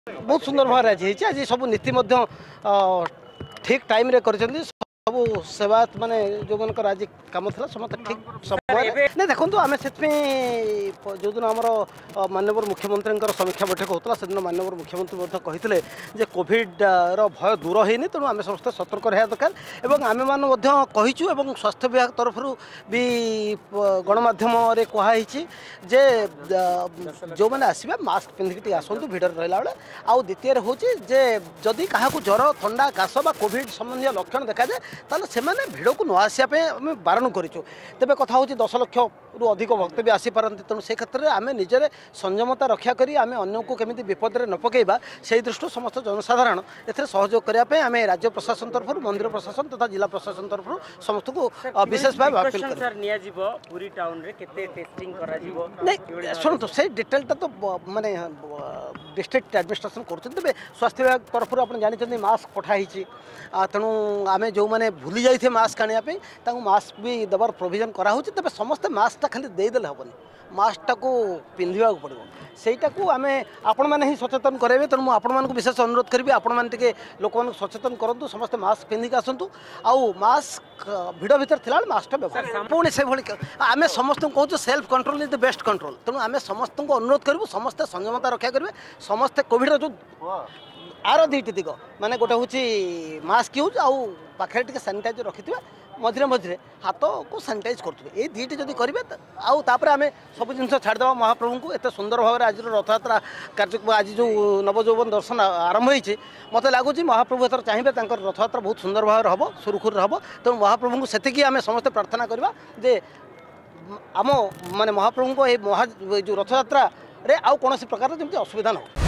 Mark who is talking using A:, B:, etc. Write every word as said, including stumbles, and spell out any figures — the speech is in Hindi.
A: बहुत सुंदर भाव आज आज सब नीति ठीक टाइम रे कर सब सेवायत माने जो मन आज कम था समस्त ठीक समय नहीं देखो आम से जो दिन आम माननीय मुख्यमंत्री समीक्षा बैठक होता से दिन माननीय मुख्यमंत्री कहते कोविड भय दूर होनी तेणु आम समस्त सतर्क रहा दरकार और आम मैंने स्वास्थ्य विभाग तरफ भी गणमाध्यम कहुई जे जो मैंने आसवे मास्क पिंधिकी आसतु भिड़ रहा बेले आउ द्वितीय हूँ जे जदि क्या ज्वर थंडा काश बा कोविड संबंधी लक्षण देखा जाए ताले से माने भिड़ को न आसापे आम बारण करूँ तेज कथा हूँ दस लक्ष रु अधिक भक्त भी आसीपारती तेणु से क्षेत्र में आम निजे संयमता रक्षा करी आम अन्य को केमी विपद में न पकेबा से दृष्टि समस्त जनसाधारण ए सहयोग करने आम राज्य प्रशासन तरफ मंदिर प्रशासन तथा जिला प्रशासन तरफ समस्त को विशेष भाव अपील नहीं शुणु से डिटेलटा तो माने डिस्ट्रिक्ट एडमिनिस्ट्रेशन कर स्वास्थ्य विभाग तरफ आप जानते मास्क पठाई तेणु आम जो मैंने भूली जाइए मास्क आने मास्क भी देवार प्रोविजन कराऊँ तेज समस्ते मास्कटा खाली देदेले हेनी मास्कटा को पिंधा पड़ो सेटा को आम आपण मैंने ही सचेतन कराइबे तेणु मुझे आपण मानक विशेष अनुरोध करी आपण मैंने लोक सचेतन करूँ समस्ते मास्क पिंधिक आसतु आउ मास्क भिड़ भर थी मास्कटा व्यवहार पुणी से आम समस्त कहूँ self control is the best control तेणु आम समस्त को अनुरोध करूँ समस्ते संयमता रक्षा करेंगे समस्ते कोविड जो आर दुईटी दिग माने गोटे हूँ मास्क यूज आउ पाखे टे सानिटाइजर रखि मझे मझे हाथ को सानिटाइज करेंगे ये दुईटी जब करेंगे आउे आम सब जिन छाड़देवा महाप्रभु को एत सुंदर भाव आज रथयात्रा कार्यक्रम आज जो नवजौवन दर्शन आरंभ होती मत लगुच महाप्रभु एथर चाहिए रथयात्रा बहुत सुंदर भाव हम सुरुखुर हम तेणु महाप्रभु को से आम समस्ते प्रार्थना करवा जे आम माने महाप्रभु को महा जो रथयात्रा रे आउ कौन प्रकार जमी असुविधा न हो।